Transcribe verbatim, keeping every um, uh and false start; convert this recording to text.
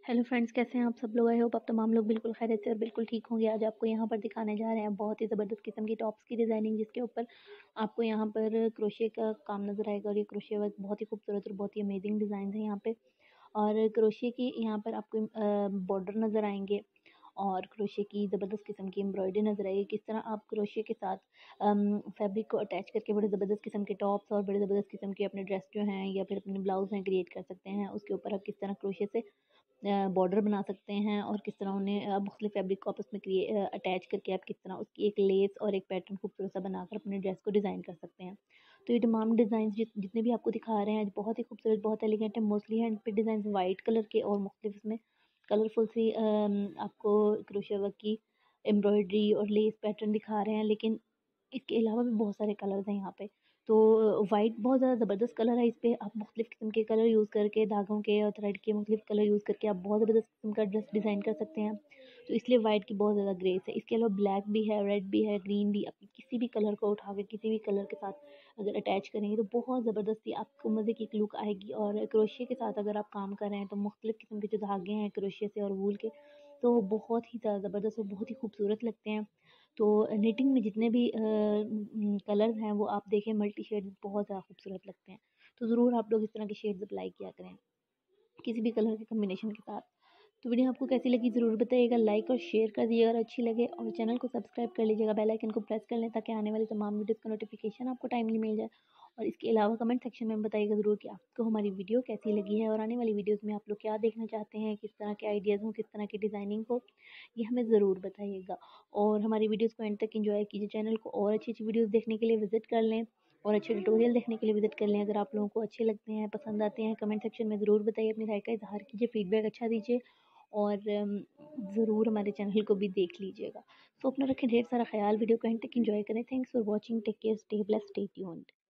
Hello friends, कैसे हैं आप सब लोग। आई होप आप तमाम लोग बिल्कुल खैरियत से और बिल्कुल ठीक होंगे। आज आपको यहाँ पर दिखाने जा रहे हैं बहुत ही ज़बरदस्त किस्म की टॉप्स की डिज़ाइनिंग, जिसके ऊपर आपको यहाँ पर क्रोशे का काम नज़र आएगा। और ये क्रोशे वर्क बहुत ही खूबसूरत और बहुत ही अमेजिंग डिज़ाइन है यहाँ पे। और क्रोशे की यहाँ पर आपको बॉर्डर नज़र आएंगे और क्रोशे की ज़बरदस्त किस्म की एम्ब्रॉयडरी नज़र आएगी। किस तरह आप क्रोशे के साथ फैब्रिक को अटैच करके बड़े ज़बरदस्त किस्म के टॉप्स और बड़े ज़बरदस्त किस्म के अपने ड्रेस जो हैं या फिर अपने ब्लाउज हैं क्रिएट कर सकते हैं। उसके ऊपर आप किस तरह क्रोशे से बॉर्डर बना सकते हैं और किस तरह उन्हें मुख्तलिफ फैब्रिक को आप उसमें क्रिए अटैच करके आप किस तरह उसकी एक लेस और एक पैटर्न खूबसूरत सा बनाकर अपने ड्रेस को डिज़ाइन कर सकते हैं। तो ये तमाम डिज़ाइन जित जितने भी आपको दिखा रहे हैं आज बहुत ही खूबसूरत, बहुत एलिगेंट है। मोस्टली हैंड पे डिज़ाइन वाइट कलर के और मुख्तलिफ इसमें कलरफुल सी अम, आपको क्रोशे वर्क की एम्ब्रॉयडरी और लेस पैटर्न दिखा रहे हैं। लेकिन इसके अलावा भी बहुत सारे कलर्स हैं यहाँ पे। तो वाइट बहुत ज़्यादा ज़बरदस्त कलर है। इस पे आप मुख्तलिफ किस्म के कलर यूज़ करके, धागों के और थ्रेड के मुख्तलिफ कलर यूज़ करके आप बहुत ज़बरदस्त किस्म का ड्रेस डिज़ाइन कर सकते हैं। तो इसलिए वाइट की बहुत ज़्यादा ग्रेस है। इसके अलावा ब्लैक भी है, रेड भी है, ग्रीन भी। आप किसी भी कलर को उठा के किसी भी कलर के साथ अगर अटैच करेंगे तो बहुत ज़बरदस्ती आपको मज़े की एक लुक आएगी। और क्रोशिया के साथ अगर आप काम कर रहे हैं तो मुख्तलिफ किस्म के जो धागे हैं क्रोशिया से और वूल के, तो वो बहुत ही ज़्यादा ज़बरदस्त और बहुत ही खूबसूरत लगते हैं। तो निटिंग में जितने भी कलर्स हैं वो आप देखें, मल्टी शेड बहुत ज़्यादा खूबसूरत लगते हैं। तो ज़रूर आप लोग इस तरह के शेड्स अप्लाई किया करें किसी भी कलर के कम्बिनेशन के साथ। तो वीडियो आपको कैसी लगी ज़रूर बताइएगा, लाइक और शेयर कर दीजिएगा अगर अच्छी लगे, और चैनल को सब्सक्राइब कर लीजिएगा, बेल आइकन को प्रेस कर लें ताकि आने वाली तमाम वीडियोज़ का नोटिफिकेशन आपको टाइमली मिल जाए। और इसके अलावा कमेंट सेक्शन में बताइएगा ज़रूर कि आपको हमारी वीडियो कैसी लगी है और आने वाली वीडियोज़ में आप लोग क्या देखना चाहते हैं, किस तरह के आइडियाज़ हों, किस तरह की डिज़ाइनिंग हो, ये हमें ज़रूर बताइएगा। और हमारी वीडियोज़ को एंड तक एंजॉय कीजिए। चैनल को और अच्छी अच्छी वीडियोज़ देखने के लिए विजिट कर लें और अच्छे ट्यूटोरियल देखने के लिए विजिट कर लें। अगर आप लोगों को अच्छे लगते हैं, पसंद आते हैं, कमेंट सेक्शन में ज़रूर बताइए, अपनी राय का इज़हार कीजिए, फीडबैक अच्छा दीजिए और ज़रूर हमारे चैनल को भी देख लीजिएगा। तो अपना रखें ढेर सारा ख्याल, वीडियो को एंड तक एंजॉय करें। Thanks for watching, take care, stay blessed, stay tuned.